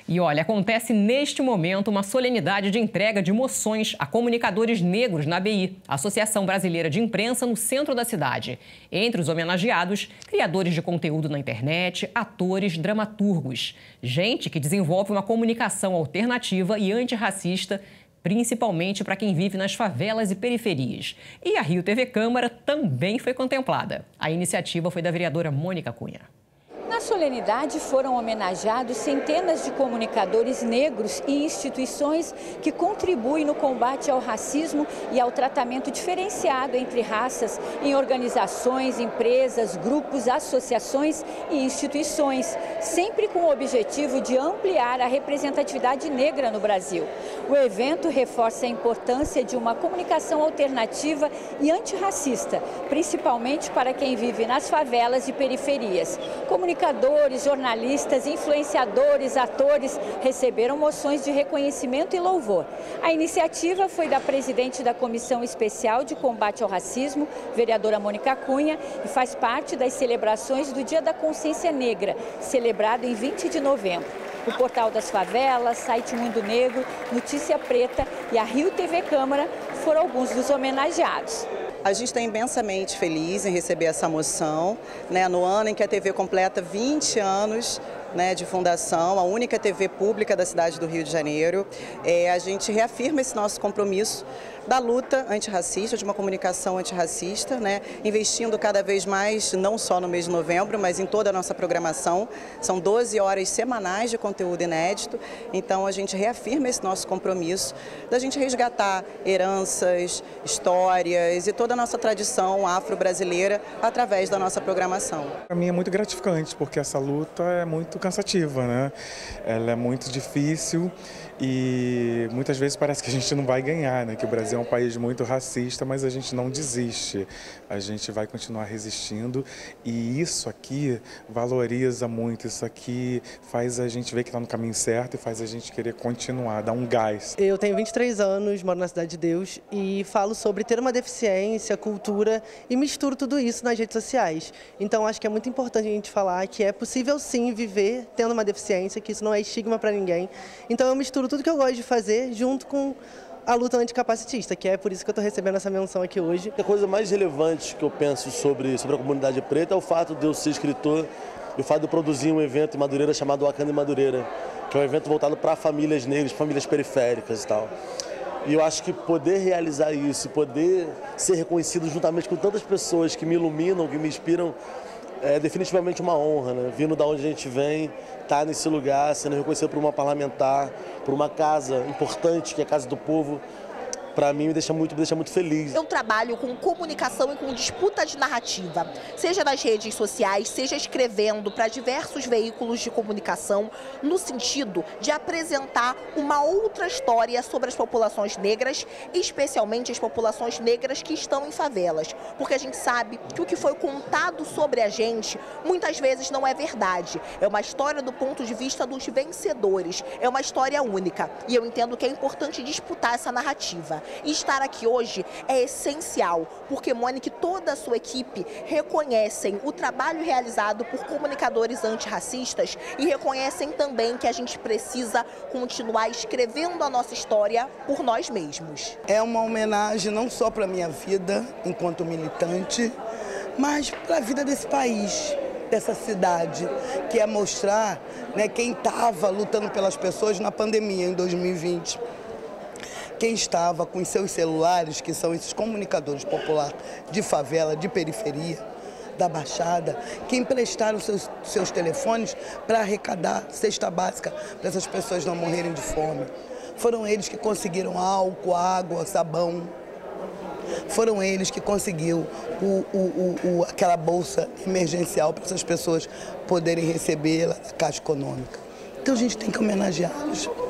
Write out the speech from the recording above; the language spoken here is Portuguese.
E olha, acontece neste momento uma solenidade de entrega de moções a comunicadores negros na ABI, Associação Brasileira de Imprensa, no centro da cidade. Entre os homenageados, criadores de conteúdo na internet, atores, dramaturgos. Gente que desenvolve uma comunicação alternativa e antirracista, principalmente para quem vive nas favelas e periferias. E a Rio TV Câmara também foi contemplada. A iniciativa foi da vereadora Mônica Cunha. Na solenidade foram homenageados centenas de comunicadores negros e instituições que contribuem no combate ao racismo e ao tratamento diferenciado entre raças em organizações, empresas, grupos, associações e instituições, sempre com o objetivo de ampliar a representatividade negra no Brasil. O evento reforça a importância de uma comunicação alternativa e antirracista, principalmente para quem vive nas favelas e periferias. Comunicadores, jornalistas, influenciadores, atores receberam moções de reconhecimento e louvor. A iniciativa foi da presidente da Comissão Especial de Combate ao Racismo, vereadora Mônica Cunha, e faz parte das celebrações do Dia da Consciência Negra, celebrado em 20 de novembro. O Portal das Favelas, Site Mundo Negro, Notícia Preta e a Rio TV Câmara foram alguns dos homenageados. A gente está imensamente feliz em receber essa moção, no ano em que a TV completa 20 anos de fundação, a única TV pública da cidade do Rio de Janeiro. A gente reafirma esse nosso compromisso da luta antirracista, de uma comunicação antirracista, investindo cada vez mais, não só no mês de novembro, mas em toda a nossa programação. São 12 horas semanais de conteúdo inédito, então a gente reafirma esse nosso compromisso da gente resgatar heranças, histórias e toda a nossa tradição afro-brasileira através da nossa programação. Para mim é muito gratificante, porque essa luta é muito cansativa, Ela é muito difícil e muitas vezes parece que a gente não vai ganhar, que o Brasil é um país muito racista, mas a gente não desiste, a gente vai continuar resistindo e isso aqui valoriza muito, isso aqui faz a gente ver que está no caminho certo e faz a gente querer continuar, dar um gás. Eu tenho 23 anos, moro na Cidade de Deus e falo sobre ter uma deficiência, cultura e misturo tudo isso nas redes sociais. Então acho que é muito importante a gente falar que é possível sim viver tendo uma deficiência, que isso não é estigma para ninguém. Então eu misturo tudo que eu gosto de fazer junto com a luta anticapacitista, que é por isso que eu estou recebendo essa menção aqui hoje. A coisa mais relevante que eu penso sobre a comunidade preta é o fato de eu ser escritor e o fato de eu produzir um evento em Madureira chamado Wakanda em Madureira, que é um evento voltado para famílias negras, famílias periféricas e tal. E eu acho que poder realizar isso, poder ser reconhecido juntamente com tantas pessoas que me iluminam, que me inspiram, é definitivamente uma honra, Vindo da onde a gente vem, estar nesse lugar, sendo reconhecido por uma parlamentar, por uma casa importante, que é a Casa do Povo, para mim me deixa muito feliz. Eu trabalho com comunicação e com disputa de narrativa, seja nas redes sociais, seja escrevendo para diversos veículos de comunicação, no sentido de apresentar uma outra história sobre as populações negras, especialmente as populações negras que estão em favelas. Porque a gente sabe que o que foi contado sobre a gente, muitas vezes não é verdade. É uma história do ponto de vista dos vencedores, é uma história única. E eu entendo que é importante disputar essa narrativa. E estar aqui hoje é essencial, porque Mônica e toda a sua equipe reconhecem o trabalho realizado por comunicadores antirracistas e reconhecem também que a gente precisa continuar escrevendo a nossa história por nós mesmos. É uma homenagem não só para a minha vida enquanto militante, mas para a vida desse país, dessa cidade, que é mostrar quem estava lutando pelas pessoas na pandemia em 2020. Quem estava com os seus celulares, que são esses comunicadores populares de favela, de periferia, da Baixada, que emprestaram seus telefones para arrecadar cesta básica para essas pessoas não morrerem de fome. Foram eles que conseguiram álcool, água, sabão. Foram eles que conseguiram aquela bolsa emergencial para essas pessoas poderem receber da Caixa Econômica. Então a gente tem que homenageá-los.